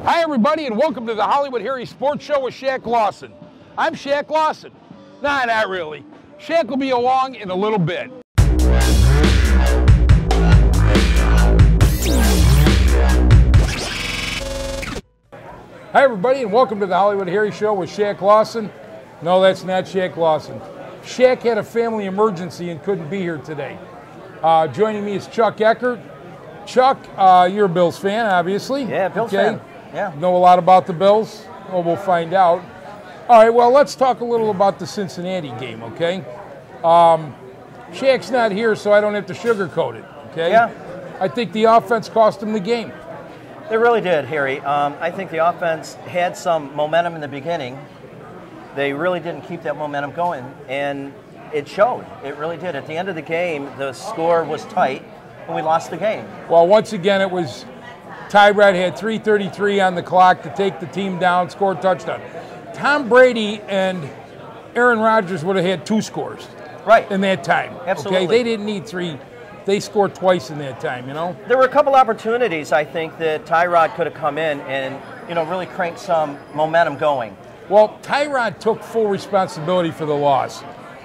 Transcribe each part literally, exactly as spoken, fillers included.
Hi, everybody, and welcome to the Hollywood Harry Sports Show with Shaq Lawson. I'm Shaq Lawson. Nah, not really. Shaq will be along in a little bit. Hi, everybody, and welcome to the Hollywood Harry Show with Shaq Lawson. No, that's not Shaq Lawson. Shaq had a family emergency and couldn't be here today. Uh, joining me is Chuck Eckert. Chuck, uh, you're a Bills fan, obviously. Yeah, Bills okay. fan. Yeah. Know a lot about the Bills? Well, we'll find out. All right, well, let's talk a little about the Cincinnati game, okay? Um, Shaq's not here, so I don't have to sugarcoat it, okay? Yeah. I think the offense cost him the game. They really did, Harry. Um, I think the offense had some momentum in the beginning. They really didn't keep that momentum going, and it showed. It really did. At the end of the game, the score was tight, and we lost the game. Well, once again, it was Tyrod had three thirty-three on the clock to take the team down, score a touchdown. Tom Brady and Aaron Rodgers would have had two scores right in that time. Absolutely. Okay? They didn't need three. They scored twice in that time, you know? There were a couple opportunities, I think, that Tyrod could have come in and, you know, really cranked some momentum going. Well, Tyrod took full responsibility for the loss.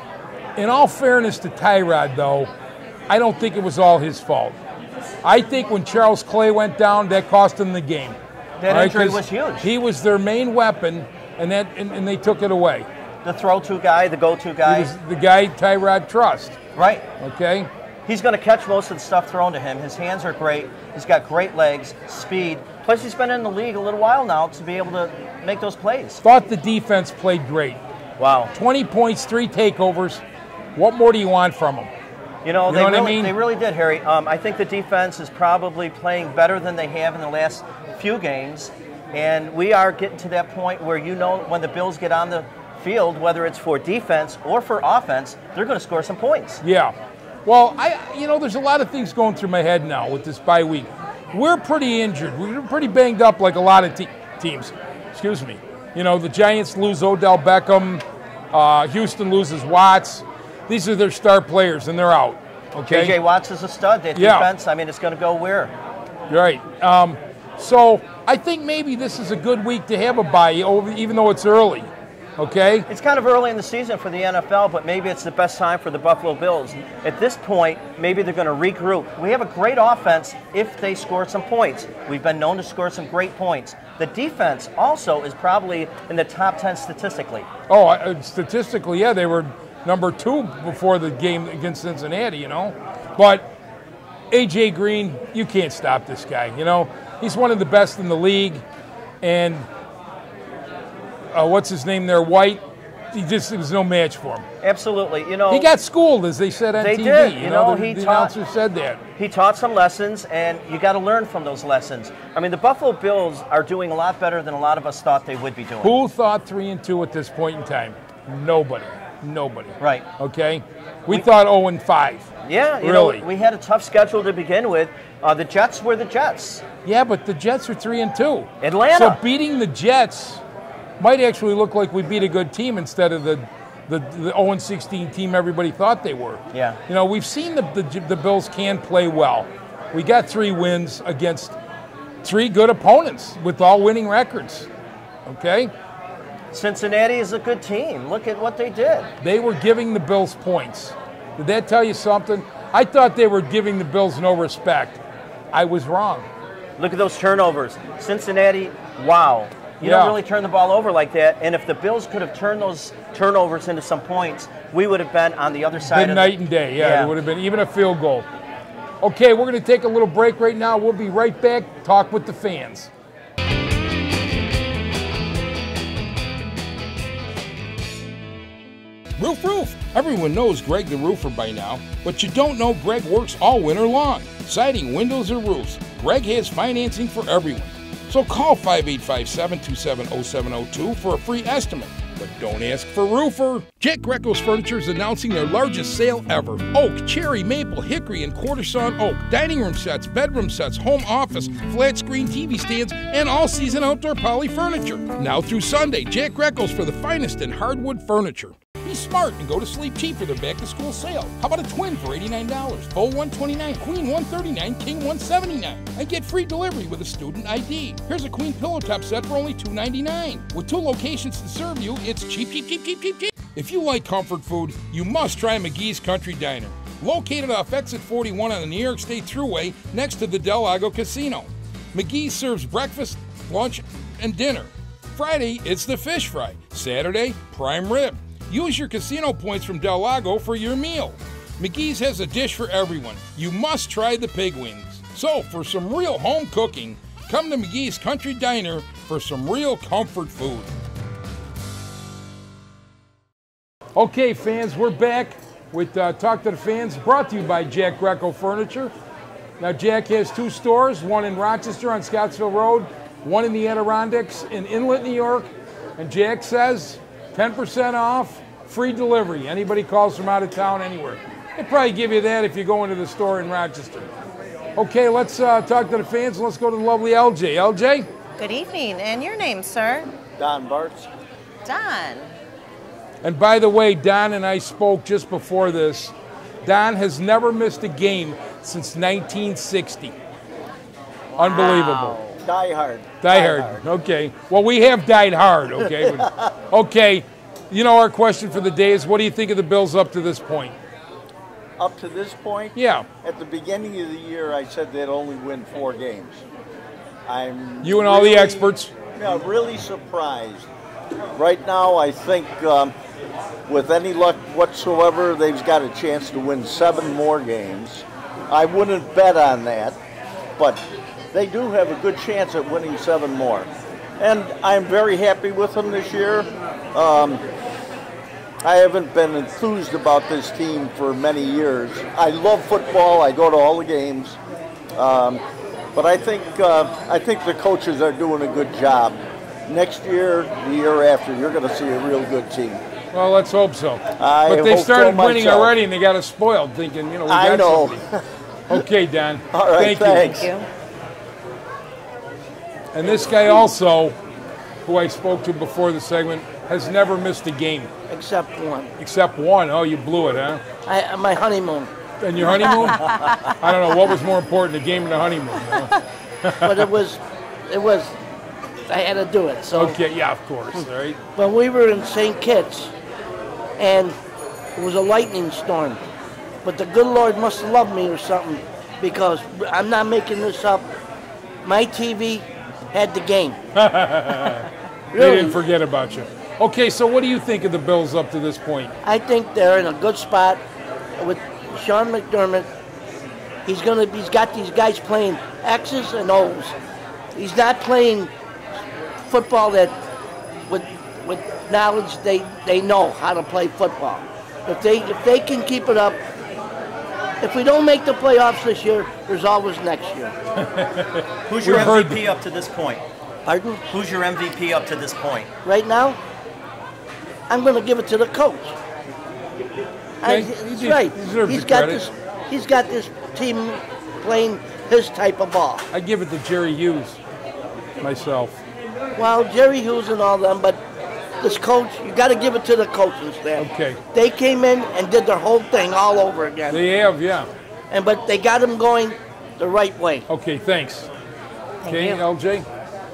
In all fairness to Tyrod, though, I don't think it was all his fault. I think when Charles Clay went down, that cost him the game. That right? injury was huge. He was their main weapon, and that and, and they took it away. The throw-to guy, the go-to guy. He was the guy Tyrod trusts. Right. Okay? He's going to catch most of the stuff thrown to him. His hands are great. He's got great legs, speed. Plus, he's been in the league a little while now to be able to make those plays. Thought the defense played great. Wow. twenty points, three takeovers. What more do you want from them? You know, you they, know what really, I mean? they really did, Harry. Um, I think the defense is probably playing better than they have in the last few games. And we are getting to that point where, you know, when the Bills get on the field, whether it's for defense or for offense, they're going to score some points. Yeah. Well, I, you know, there's a lot of things going through my head now with this bye week. We're pretty injured. We're pretty banged up like a lot of te- teams. Excuse me. You know, the Giants lose Odell Beckham. Uh, Houston loses Watts. These are their star players, and they're out. Okay. J J Watts is a stud. That yeah. defense, I mean, it's going to go where? Right. Um, so I think maybe this is a good week to have a bye, even though it's early. Okay? It's kind of early in the season for the N F L, but maybe it's the best time for the Buffalo Bills. At this point, maybe they're going to regroup. We have a great offense if they score some points. We've been known to score some great points. The defense also is probably in the top ten statistically. Oh, uh, statistically, yeah, they were number two before the game against Cincinnati, you know. But A J Green, you can't stop this guy, you know. He's one of the best in the league, and Uh, what's his name there, White? He just, it was no match for him. Absolutely. You know, he got schooled, as they said on they T V. Did. You, you know, know the, he the taught, announcer said that. He taught some lessons, and you got to learn from those lessons. I mean, the Buffalo Bills are doing a lot better than a lot of us thought they would be doing. Who thought three and two at this point in time? Nobody. Nobody. Right. Okay? We, we thought oh and five. Yeah, you really. know, we had a tough schedule to begin with. Uh, the Jets were the Jets. Yeah, but the Jets are three and two. Atlanta. So beating the Jets might actually look like we beat a good team instead of the the, the oh and sixteen team everybody thought they were. Yeah. You know, we've seen the, the the Bills can play well. We got three wins against three good opponents with all winning records. Okay? Cincinnati is a good team. Look at what they did. They were giving the Bills points. Did that tell you something? I thought they were giving the Bills no respect. I was wrong. Look at those turnovers. Cincinnati, wow. You yeah. don't really turn the ball over like that. And if the Bills could have turned those turnovers into some points, we would have been on the other side been of night the, and day. Yeah, yeah, it would have been even a field goal. Okay, we're going to take a little break right now. We'll be right back. Talk with the fans. Roof Roof. Everyone knows Greg the Roofer by now, but you don't know Greg works all winter long. Siding, windows, or roofs. Greg has financing for everyone. So call five eight five, seven two seven, oh seven oh two for a free estimate. But don't ask for roofer. Jack Greco's Furniture is announcing their largest sale ever. Oak, cherry, maple, hickory, and quarter sawn oak. Dining room sets, bedroom sets, home office, flat screen T V stands, and all-season outdoor poly furniture. Now through Sunday, Jack Greco's for the finest in hardwood furniture. Be smart and go to sleep cheap for their back-to-school sale. How about a twin for eighty-nine dollars? Bull one twenty-nine, Queen one thirty-nine, King one seventy-nine. And get free delivery with a student I D. Here's a Queen pillow top set for only two ninety-nine. With two locations to serve you, it's cheap, cheap, cheap, cheap, cheap, cheap. If you like comfort food, you must try McGee's Country Diner. Located off Exit forty-one on the New York State Thruway next to the Del Lago Casino. McGee's serves breakfast, lunch, and dinner. Friday, it's the fish fry. Saturday, prime rib. Use your casino points from Del Lago for your meal. McGee's has a dish for everyone. You must try the pig wings. So, for some real home cooking, come to McGee's Country Diner for some real comfort food. Okay, fans, we're back with uh, Talk to the Fans, brought to you by Jack Greco Furniture. Now, Jack has two stores, one in Rochester on Scottsville Road, one in the Adirondacks in Inlet, New York. And Jack says ten percent off, free delivery. Anybody calls from out of town, anywhere. They'll probably give you that if you go into the store in Rochester. Okay, let's uh, talk to the fans. Let's go to the lovely L J. L J? Good evening, and your name, sir? Don Bartz. Don. And by the way, Don and I spoke just before this. Don has never missed a game since nineteen sixty. Wow. Unbelievable. Die hard. Die, die hard. hard. Okay. Well, we have died hard, okay? But, okay. You know, our question for the day is, what do you think of the Bills up to this point? Up to this point? Yeah. At the beginning of the year, I said they'd only win four games. I'm You and all really, the experts? Yeah, really surprised. Right now, I think um, with any luck whatsoever, they've got a chance to win seven more games. I wouldn't bet on that, but they do have a good chance at winning seven more. And I'm very happy with them this year. Um, I haven't been enthused about this team for many years. I love football. I go to all the games. Um, but I think uh, I think the coaches are doing a good job. Next year, the year after, you're going to see a real good team. Well, let's hope so. I but they hope started so winning myself. already, and they got us spoiled, thinking, you know, we got I know. somebody. Okay, Don. All right, Thank thanks. you. Thank you. And this guy also, who I spoke to before the segment, has never missed a game. Except one. Except one. Oh, you blew it, huh? I, my honeymoon. And your honeymoon? I don't know. What was more important, the game or the honeymoon? You know? But it was, it was, I had to do it. So. Okay, yeah, of course, all right. But we were in Saint Kitts, and it was a lightning storm. But the good Lord must have loved me or something, because I'm not making this up. My T V had the game. Really? They didn't forget about you. Okay, so what do you think of the Bills up to this point? I think they're in a good spot with Sean McDermott. He's gonna. He's got these guys playing X's and O's. He's not playing football that with with knowledge they, they know how to play football. If they if they can keep it up, if we don't make the playoffs this year, there's always next year. Who's your We've M V P heard- up to this point? Pardon? Who's your M V P up to this point? Right now, I'm going to give it to the coach. I, Okay, he's he right. deserves He's the got credit. this. He's got this team playing his type of ball. I give it to Jerry Hughes, myself. Well, Jerry Hughes and all them, but this coach, you got to give it to the coaching staff. Okay. They came in and did their whole thing all over again, They have, yeah. and but they got him going the right way. Okay, thanks. Thank Okay, you. L J?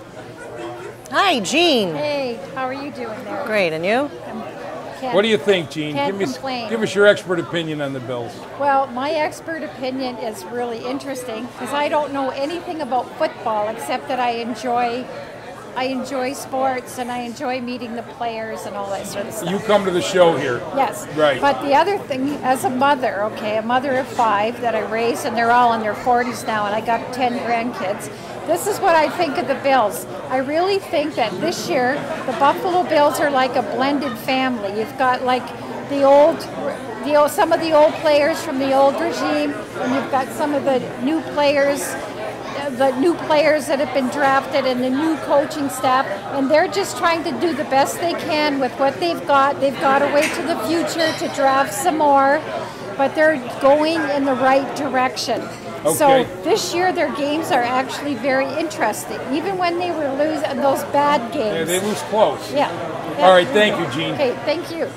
Hi, Jean. Hey, how are you doing there? Great, and you? Can't- What do you think, Gene? Can't Give me, complain. give us your expert opinion on the Bills. Well, my expert opinion is really interesting because I don't know anything about football except that I enjoy I enjoy sports and I enjoy meeting the players and all that sort of stuff. You come to the show here. Yes. Right. But the other thing, as a mother, okay, a mother of five that I raised, and they're all in their forties now, and I got ten grandkids. This is what I think of the Bills. I really think that this year, the Buffalo Bills are like a blended family. You've got like the old, the old, some of the old players from the old regime, and you've got some of the new players the new players that have been drafted and the new coaching staff, and they're just trying to do the best they can with what they've got. They've got to wait to the future to draft some more, but they're going in the right direction. Okay. So this year their games are actually very interesting, even when they were losing those bad Yeah, games. they lose close. Yeah. All right, thank you, Gene. Okay, thank you.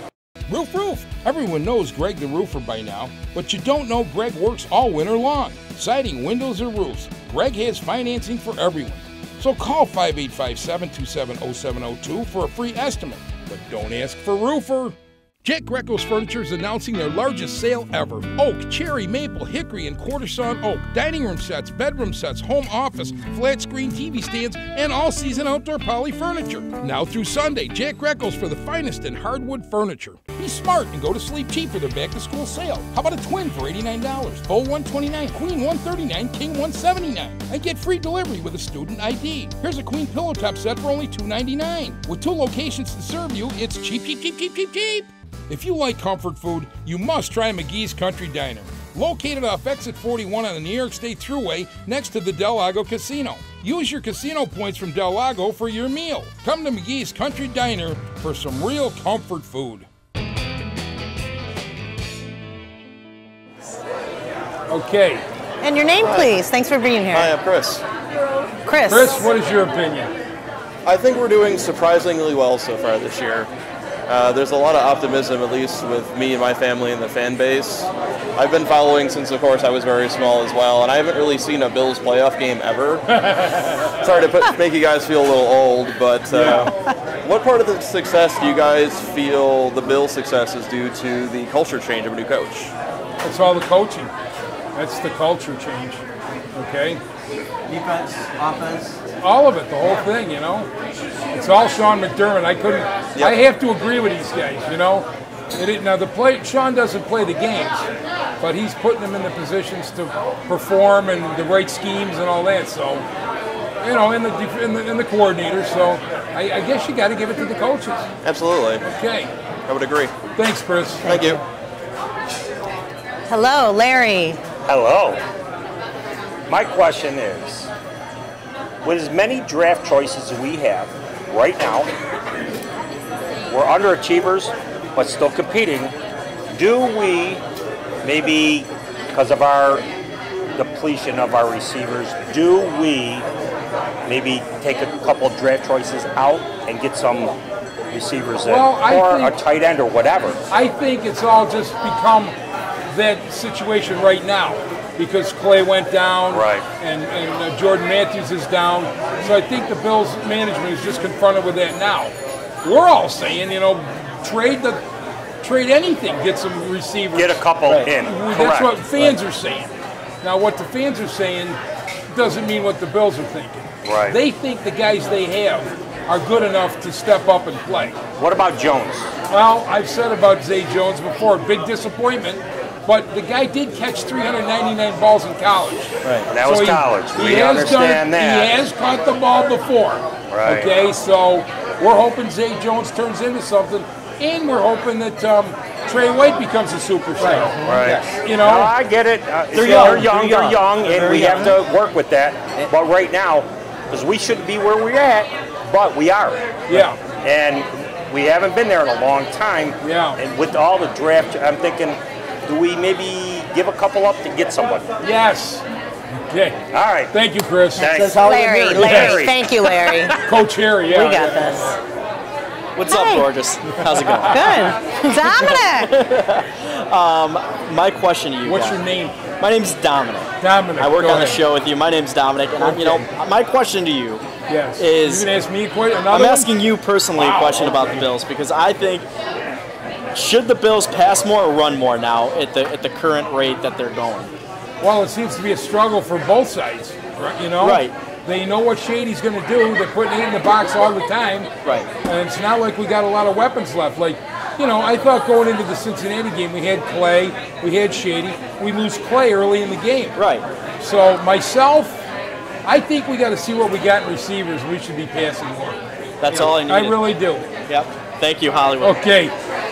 Roof Roof. Everyone knows Greg the Roofer by now, but you don't know Greg works all winter long. Siding, windows, or roofs, Greg has financing for everyone. So call five eight five seven, two seven zero seven zero two for a free estimate. But don't ask for roofer. Jack Greco's Furniture is announcing their largest sale ever. Oak, cherry, maple, hickory, and quarter sawn oak. Dining room sets, bedroom sets, home office, flat screen T V stands, and all season outdoor poly furniture. Now through Sunday, Jack Greco's for the finest in hardwood furniture. Be smart and go to sleep cheap for their back to school sale. How about a twin for eighty-nine dollars? Full one twenty-nine, queen one thirty-nine, king one seventy-nine. And get free delivery with a student I D. Here's a queen pillow top set for only two ninety-nine. With two locations to serve you, it's cheap, cheap, cheap, cheap, cheap, cheap. If you like comfort food, you must try McGee's Country Diner. Located off Exit forty-one on the New York State Thruway next to the Del Lago Casino. Use your casino points from Del Lago for your meal. Come to McGee's Country Diner for some real comfort food. Okay. And your name, please. Thanks for being here. Hi, I'm Chris. Chris. Chris, what is your opinion? I think we're doing surprisingly well so far this year. Uh, there's a lot of optimism, at least with me and my family and the fan base. I've been following since, of course, I was very small as well, and I haven't really seen a Bills playoff game ever. Sorry to put, make you guys feel a little old, but uh, yeah. What part of the success do you guys feel the Bills' success is due to the culture change of a new coach? It's all the coaching. That's the culture change, okay? Defense, offense. All of it, the whole thing, you know? It's all Sean McDermott. I couldn't, yep. I have to agree with these guys, you know? It, it, now, the play, Sean doesn't play the games, but he's putting them in the positions to perform and the right schemes and all that, so, you know, in the, in the, in the coordinator, so I, I guess you got to give it to the coaches. Absolutely. Okay. I would agree. Thanks, Chris. Thank you. Hello, Larry. Hello. My question is, with as many draft choices as we have right now, we're underachievers, but still competing. Do we, maybe because of our depletion of our receivers, do we maybe take a couple draft choices out and get some receivers in, well, or think, a tight end or whatever? I think it's all just become that situation right now. Because Clay went down, right. and, and uh, Jordan Matthews is down. So I think the Bills management is just confronted with that now. We're all saying, you know, trade the trade anything, get some receivers. Get a couple right. in. That's Correct. what fans right. are saying. Now, what the fans are saying doesn't mean what the Bills are thinking. Right. They think the guys they have are good enough to step up and play. What about Jones? Well, I've said about Zay Jones before, big disappointment. But the guy did catch three hundred ninety-nine balls in college. Right. That was so he, college. He we has understand done, that. He has caught the ball before. Right. Okay, so we're hoping Zay Jones turns into something, and we're hoping that um, Trey White becomes a superstar. Right. right. Yes. You know, no, I get it. Uh, they're, young, they're young. they're They're young, young, they're and we young. have to work with that. But right now, because we shouldn't be where we're at, but we are. Yeah. And we haven't been there in a long time. Yeah. And with all the draft, I'm thinking, do we maybe give a couple up to get somebody? Yes. Okay. All right. Thank you, Chris. Thanks. Larry, Larry, Larry. thank you, Larry. Coach Harry, yeah. We got this. What's Hi. up, gorgeous? How's it going? Good. Dominic! um, my question to you What's guys. your name? My name's Dominic. Dominic. I work Go on the ahead. show with you. My name's Dominic, and I'm, you know, my question to you Yes. is. You gonna ask me a question? Another I'm one? asking you personally Wow, a question okay. about the Bills because I think should the Bills pass more or run more now at the at the current rate that they're going? Well, it seems to be a struggle for both sides, right? You know? Right. They know what Shady's going to do. They're putting it in the box all the time. Right. And it's not like we got a lot of weapons left. Like, you know, I thought going into the Cincinnati game, we had Clay, we had Shady. We lose Clay early in the game. Right. So myself, I think we got to see what we got in receivers. We should be passing more. That's You know, all I need. I really do. Yep. Thank you, Hollywood. Okay.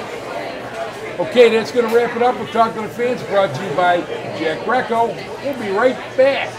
Okay, that's going to wrap it up. We're talking to the fans, brought to you by Jack Greco. We'll be right back.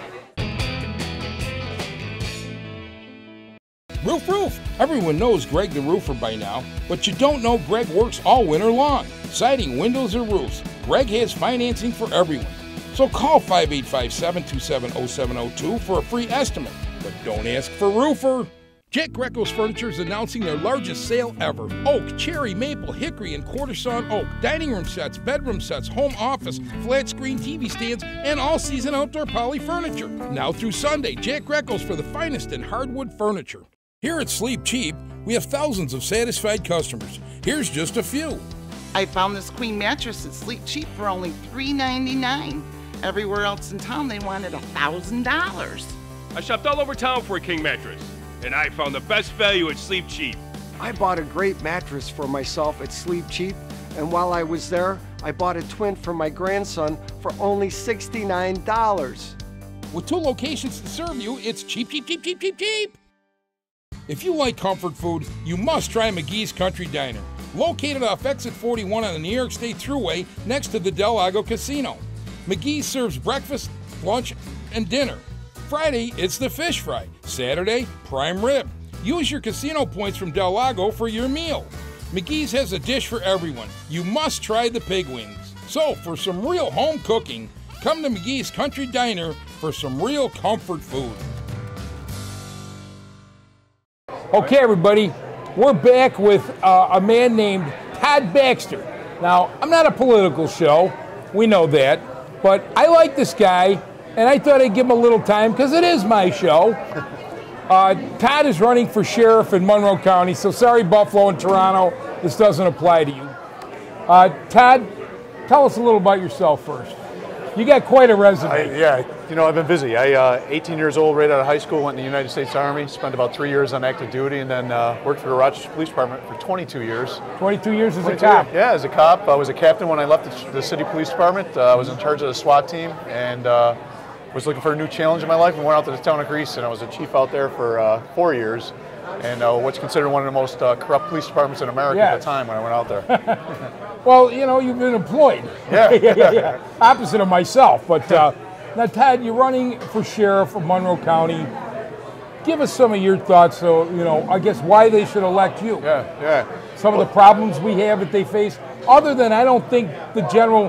Roof Roof. Everyone knows Greg the Roofer by now, but you don't know Greg works all winter long. Siding, windows, or roofs, Greg has financing for everyone. So call five eight five seven, two seven zero seven zero two for a free estimate. But don't ask for roofer. Jack Greco's Furniture is announcing their largest sale ever. Oak, cherry, maple, hickory, and quarter sawn oak. Dining room sets, bedroom sets, home office, flat screen T V stands, and all-season outdoor poly furniture. Now through Sunday, Jack Greco's for the finest in hardwood furniture. Here at Sleep Cheap, we have thousands of satisfied customers. Here's just a few. I found this queen mattress at Sleep Cheap for only three ninety-nine. Everywhere else in town, they wanted one thousand dollars. I shopped all over town for a king mattress, and I found the best value at Sleep Cheap. I bought a great mattress for myself at Sleep Cheap, and while I was there, I bought a twin for my grandson for only sixty-nine dollars. With two locations to serve you, it's cheap, cheap, cheap, cheap, cheap, cheap. If you like comfort food, you must try McGee's Country Diner. Located off exit forty-one on the New York State Thruway next to the Del Lago Casino. McGee's serves breakfast, lunch, and dinner. Friday, it's the fish fry. Saturday, prime rib. Use your casino points from Del Lago for your meal. McGee's has a dish for everyone. You must try the pig wings. So, for some real home cooking, come to McGee's Country Diner for some real comfort food. Okay, everybody, we're back with uh, a man named Todd Baxter. Now, I'm not a political show, we know that, but I like this guy, and I thought I'd give him a little time because it is my show. Uh, Todd is running for sheriff in Monroe County, so sorry, Buffalo and Toronto, this doesn't apply to you. Uh, Todd, tell us a little about yourself first. You got quite a resume. I, yeah, you know, I've been busy. I, uh, eighteen years old, right out of high school, went in the United States Army, spent about three years on active duty, and then uh, worked for the Rochester Police Department for twenty-two years. twenty-two years as a cop? Years. Yeah, as a cop. I was a captain when I left the, the city police department. Uh, I was in charge of the SWAT team, and uh, was looking for a new challenge in my life, and went out to the town of Greece, and I was a chief out there for uh, four years, and uh, what's considered one of the most uh, corrupt police departments in America yes. at the time when I went out there. Well, you know, you've been employed. Yeah. yeah, yeah, yeah. Opposite of myself. But uh, now, Todd, you're running for sheriff of Monroe County. Give us some of your thoughts, so, you know, I guess why they should elect you. Yeah, yeah. Some of the problems we have that they face, other than I don't think the general,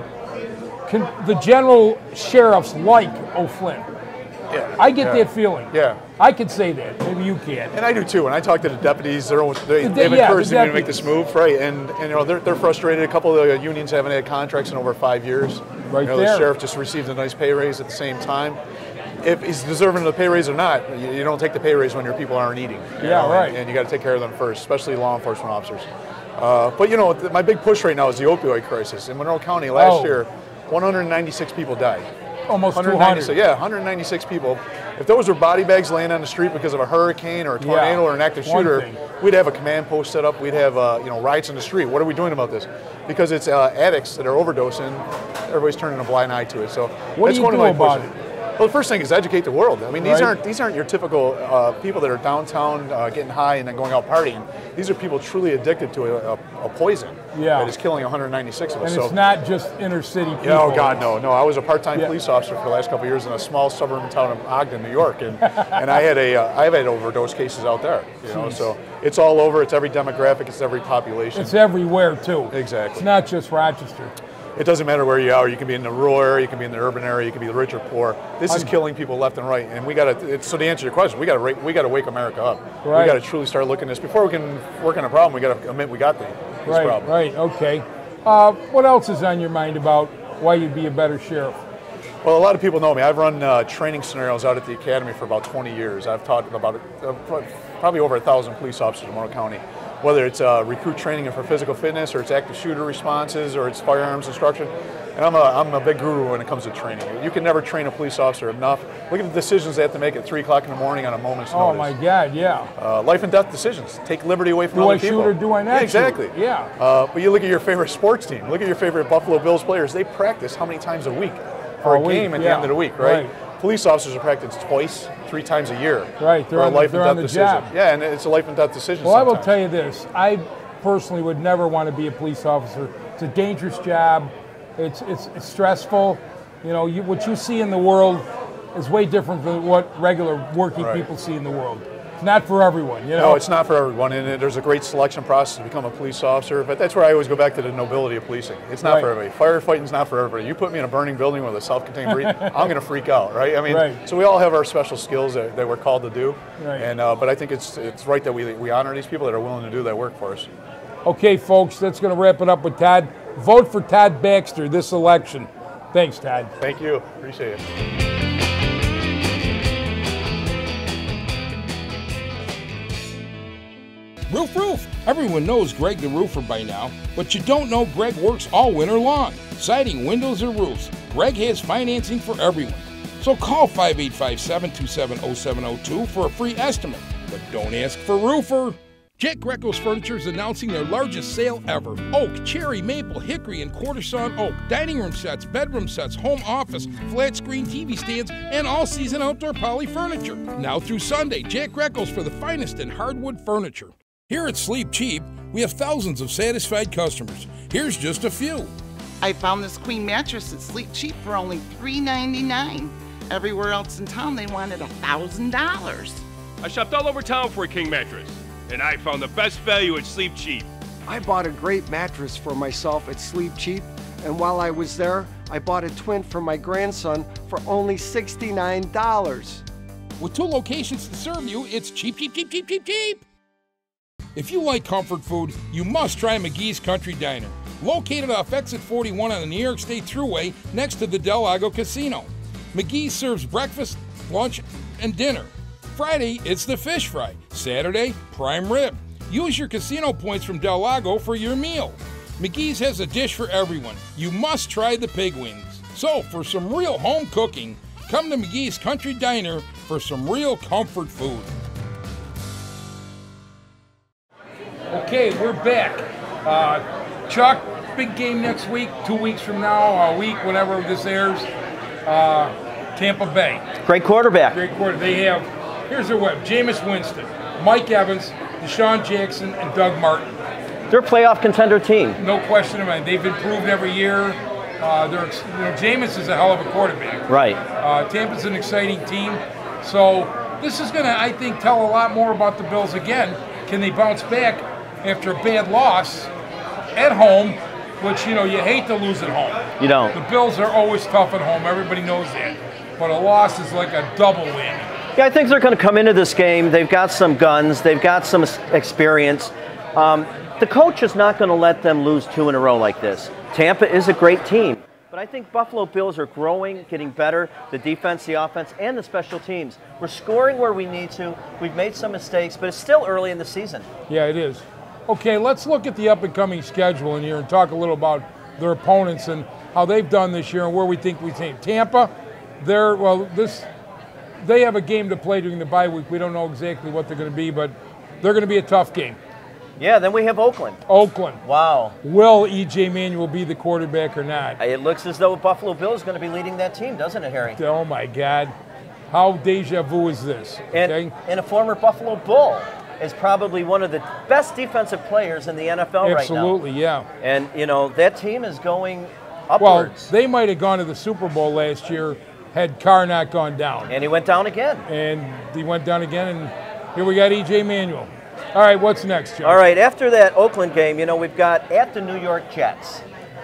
the general sheriffs like O'Flynn. Yeah. I get yeah. that feeling. Yeah. I could say that. Maybe you can. And I do too. When I talk to the deputies, they're always, they, The- they've yeah, encouraged the me to make this move, right? And, and you know they're, they're frustrated. A couple of the unions haven't had contracts in over five years. Right you know, there. The sheriff just received a nice pay raise at the same time. If he's deserving of the pay raise or not, you, you don't take the pay raise when your people aren't eating. you Yeah, know, right. And, and you got to take care of them first, especially law enforcement officers. Uh, but you know, th- my big push right now is the opioid crisis in Monroe County. Last Oh. year, one hundred ninety-six people died. Almost two one hundred. ninety-six, yeah, one hundred ninety-six people. If those were body bags laying on the street because of a hurricane or a tornado Yeah, or an active one shooter, thing. we'd have a command post set up. We'd have uh, you know riots in the street. What are we doing about this? Because it's uh, addicts that are overdosing. Everybody's turning a blind eye to it. So What that's do you one do of my about pushes. Well, the first thing is educate the world. I mean, these Right. aren't these aren't your typical uh, people that are downtown uh, getting high and then going out partying. These are people truly addicted to a, a, a poison Yeah. that is killing one hundred ninety-six of us. And so it's not just inner city people. yeah, oh God, no, no. I was a part-time Yeah. police officer for the last couple of years in a small suburban town of Ogden, New York, and and I had a uh, I've had overdose cases out there. You know, Jeez. so it's all over. It's every demographic. It's every population. It's everywhere, too. Exactly. It's not just Rochester. It doesn't matter where you are. You can be in the rural area. You can be in the urban area. You can be the rich or poor. This is I'm- killing people left and right. And we got to. So to answer your question, we got to we got to wake America up. Right. We got to truly start looking at this before we can work on a problem. We got to admit we got the this Right, problem. right, okay. Uh, what else is on your mind about why you'd be a better sheriff? Well, a lot of people know me. I've run uh, training scenarios out at the academy for about twenty years. I've taught about uh, probably over a thousand police officers in Monroe County, whether it's uh, recruit training for physical fitness, or it's active shooter responses, or it's firearms instruction. And I'm a, I'm a big guru when it comes to training. You can never train a police officer enough. Look at the decisions they have to make at three o'clock in the morning on a moment's Oh, notice. my God, yeah. Uh, life and death decisions. Take liberty away from Do other I shoot people. or do I not Yeah, shoot? exactly. Yeah. Uh, but you look at your favorite sports team. Look at your favorite Buffalo Bills players. They practice how many times a week for A a week, game at yeah. the end of the week, right? Right. Police officers are practiced twice, three times a year. Right, they're for a on the- life they're and on death the decision. job. Yeah, and it's a life and death decision. Well, I will sometimes. tell you this. I personally would never want to be a police officer. It's a dangerous job. It's it's, it's stressful. You know, you, what you see in the world is way different than what regular working Right. people see in the world. It's not for everyone, you know? No, it's not for everyone, and there's a great selection process to become a police officer, but that's where I always go back to the nobility of policing. It's not Right. for everybody. Firefighting's not for everybody. You put me in a burning building with a self-contained breathing, I'm going to freak out, right? I mean, Right. so we all have our special skills that, that we're called to do, Right. and uh, but I think it's it's right that we, we honor these people that are willing to do that work for us. Okay, folks, that's going to wrap it up with Todd. Vote for Todd Baxter this election. Thanks, Todd. Thank you. Appreciate it. Roof Roof! Everyone knows Greg the Roofer by now, but you don't know Greg works all winter long. Siding, windows, or roofs, Greg has financing for everyone. So call five eight five seven, two seven zero, seven zero two for a free estimate. But don't ask for roofer. Jack Greco's Furniture is announcing their largest sale ever. Oak, cherry, maple, hickory, and quarter sawn oak. Dining room sets, bedroom sets, home office, flat screen T V stands, and all-season outdoor poly furniture. Now through Sunday, Jack Greco's for the finest in hardwood furniture. Here at Sleep Cheap, we have thousands of satisfied customers. Here's just a few. I found this queen mattress at Sleep Cheap for only three ninety-nine. Everywhere else in town they wanted a thousand dollars. I shopped all over town for a king mattress, and I found the best value at Sleep Cheap. I bought a great mattress for myself at Sleep Cheap, and while I was there, I bought a twin for my grandson for only sixty-nine dollars. With two locations to serve you, it's cheap, cheap, cheap, cheap, cheap, cheap. If you like comfort food, you must try McGee's Country Diner. Located off Exit forty-one on the New York State Thruway next to the Del Lago Casino. McGee's serves breakfast, lunch, and dinner. Friday, it's the fish fry. Saturday, prime rib. Use your casino points from Del Lago for your meal. McGee's has a dish for everyone. You must try the pig wings. So, for some real home cooking, come to McGee's Country Diner for some real comfort food. Okay, we're back. Uh, Chuck, big game next week, two weeks from now, a week, whenever this airs. Uh, Tampa Bay. Great quarterback. Great quarter. They have, here's their web, Jameis Winston, Mike Evans, Deshaun Jackson, and Doug Martin. They're a playoff contender team. No question about it. They've improved every year. Uh, they're, you know, Jameis is a hell of a quarterback. Right. Uh, Tampa's an exciting team. So this is going to, I think, tell a lot more about the Bills again. Can they bounce back after a bad loss at home, which, you know, you hate to lose at home. You don't. The Bills are always tough at home. Everybody knows that. But a loss is like a double win. Yeah, I think they're going to come into this game. They've got some guns. They've got some experience. Um, the coach is not going to let them lose two in a row like this. Tampa is a great team. But I think Buffalo Bills are growing, getting better, the defense, the offense, and the special teams. We're scoring where we need to. We've made some mistakes, but it's still early in the season. Yeah, it is. Okay, let's look at the up-and-coming schedule in here and talk a little about their opponents and how they've done this year and where we think we think. Tampa, they're, well, this, they have a game to play during the bye week. We don't know exactly what they're going to be, but they're going to be a tough game. Yeah, then we have Oakland. Oakland. Wow. Will E J Manuel be the quarterback or not? It looks as though Buffalo Bills is going to be leading that team, doesn't it, Harry? Oh, my God. How deja vu is this? Okay? And, and a former Buffalo Bull is probably one of the best defensive players in the N F L right now. Absolutely, yeah. And, you know, that team is going upwards. Well, they might have gone to the Super Bowl last year had Carr not gone down. And he went down again. And he went down again, and here we got E J Manuel. All right, what's next, Joe? All right, after that Oakland game, you know, we've got at the New York Jets.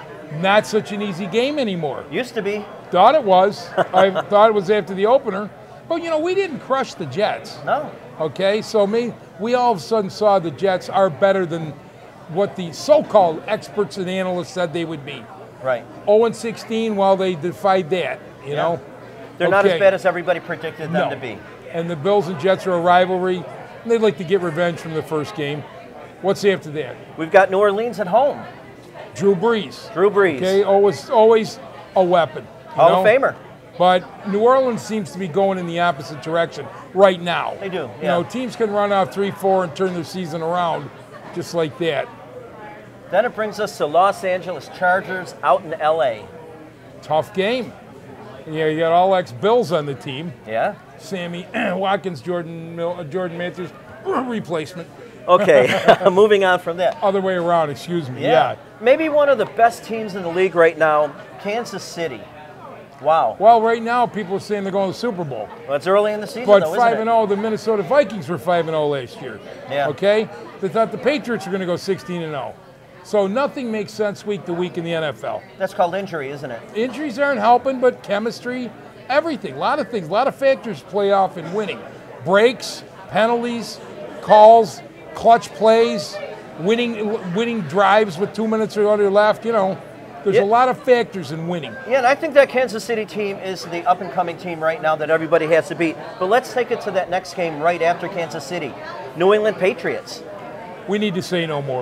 Not such an easy game anymore. Used to be. Thought it was. I thought it was after the opener. But, you know, we didn't crush the Jets. No. Okay, so me, we all of a sudden saw the Jets are better than what the so-called experts and analysts said they would be. Right. oh and sixteen, well, they defied that, you yeah. know. They're okay. not as bad as everybody predicted them no. to be. And the Bills and Jets are a rivalry. They'd like to get revenge from the first game. What's after that? We've got New Orleans at home. Drew Brees. Drew Brees. Okay, always, always a weapon. Hall know? of Famer. But New Orleans seems to be going in the opposite direction right now. They do, yeah. You know, teams can run out three four and turn their season around just like that. Then it brings us to Los Angeles Chargers out in L A. Tough game. Yeah, you got all ex-Bills on the team. Yeah. Sammy Watkins, Jordan Mil- Jordan Matthews, replacement. Okay, moving on from that. Other way around, excuse me. Yeah. yeah. Maybe one of the best teams in the league right now, Kansas City. Wow. Well, right now people are saying they're going to the Super Bowl. Well, it's early in the season, But though, five isn't and it? oh, the Minnesota Vikings were five and oh last year. Yeah. Okay. They thought the Patriots were going to go sixteen and oh. So nothing makes sense week to week in the N F L. That's called injury, isn't it? Injuries aren't helping, but chemistry, everything, a lot of things, a lot of factors play off in winning. Breaks, penalties, calls, clutch plays, winning winning drives with two minutes or under left. You know, there's Yeah. a lot of factors in winning. Yeah, and I think that Kansas City team is the up-and-coming team right now that everybody has to beat. But let's take it to that next game right after Kansas City. New England Patriots. We need to say no more.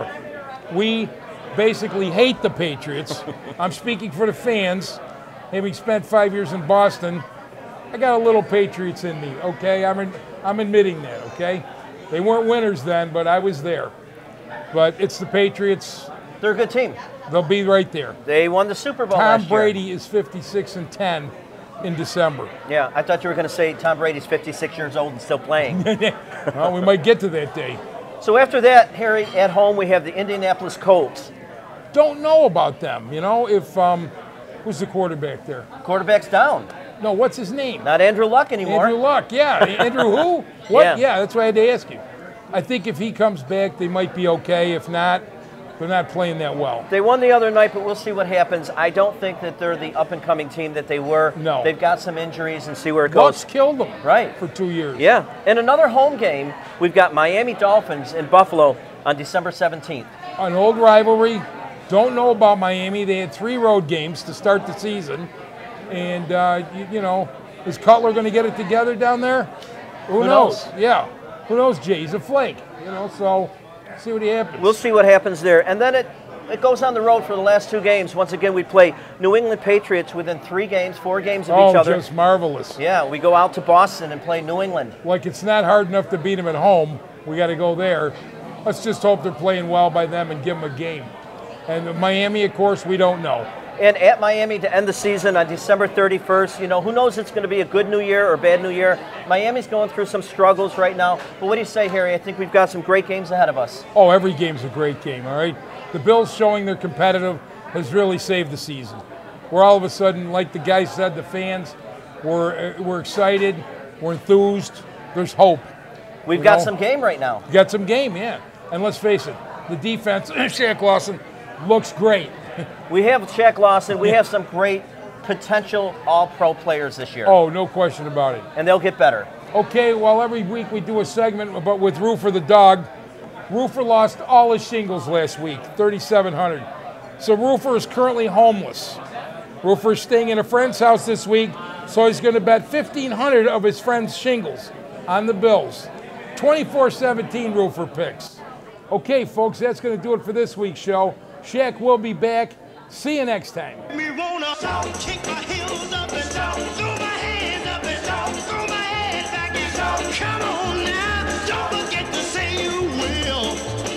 We basically hate the Patriots. I'm speaking for the fans. Having spent five years in Boston, I got a little Patriots in me, okay? I'm, in, I'm admitting that, okay? They weren't winners then, but I was there. But it's the Patriots. They're a good team. They'll be right there. They won the Super Bowl Tom last year. Brady is fifty-six and ten in December. Yeah, I thought you were going to say Tom Brady's fifty-six years old and still playing. Well, we might get to that day. So after that, Harry, at home we have the Indianapolis Colts. Don't know about them, you know, if, um, who's the quarterback there? Quarterback's down. No, what's his name? Not Andrew Luck anymore. Andrew Luck, yeah. Andrew who? What? Yeah. Yeah. That's why I had to ask you. I think if he comes back, they might be okay. If not, they're not playing that well. They won the other night, but we'll see what happens. I don't think that they're the up-and-coming team that they were. No. They've got some injuries and see where it Luck's goes. killed them Right. for two years. Yeah. And another home game, we've got Miami Dolphins in Buffalo on December seventeenth. An old rivalry. Don't know about Miami. They had three road games to start the season. And, uh, you, you know, is Cutler going to get it together down there? Who, Who knows? knows? Yeah. Who knows, Jay? He's a flake. You know, so see what he happens. We'll see what happens there. And then it, it goes on the road for the last two games. Once again, we play New England Patriots within three games, four games of oh, each other. just marvelous. Yeah, we go out to Boston and play New England. Like it's not hard enough to beat them at home. We got to go there. Let's just hope they're playing well by them and give them a game. And Miami, of course, we don't know. And at Miami to end the season on December thirty-first, you know, who knows if it's going to be a good new year or bad new year. Miami's going through some struggles right now. But what do you say, Harry? I think we've got some great games ahead of us. Oh, every game's a great game, all right? The Bills showing they're competitive has really saved the season. We're all of a sudden, like the guy said, the fans, we're, uh, we're excited, we're enthused, there's hope. We've You got know? some game right now. We got some game, yeah. And let's face it, the defense, Shaq Lawson, looks great. We have Shaq Lawson. We have some great potential all-pro players this year. Oh, no question about it. And they'll get better. Okay, well, every week we do a segment, but with Roofer the dog. Roofer lost all his shingles last week, thirty-seven hundred. So Roofer is currently homeless. Roofer is staying in a friend's house this week, so he's going to bet fifteen hundred of his friend's shingles on the Bills. twenty-four seventeen Roofer picks. Okay, folks, that's going to do it for this week's show. Shaq will be back. See you next time. Me wanna kick my heels up and throw my hands up and throw my head back and come on now. Don't forget to say you will.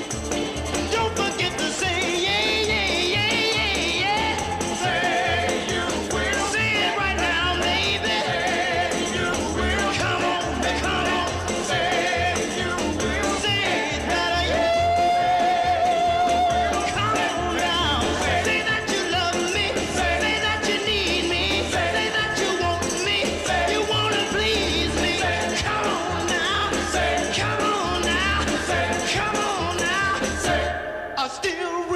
Don't forget to say yeah, yeah, yeah, yeah, yeah. Say you will. Say it right now, baby. Say you will. Come on, come on. Say you will. Say it better, yeah. Come on now. Say that you love me. Say that you need me. Say that you want me. You wanna please me. Come on now. Come on now. Come on now. I still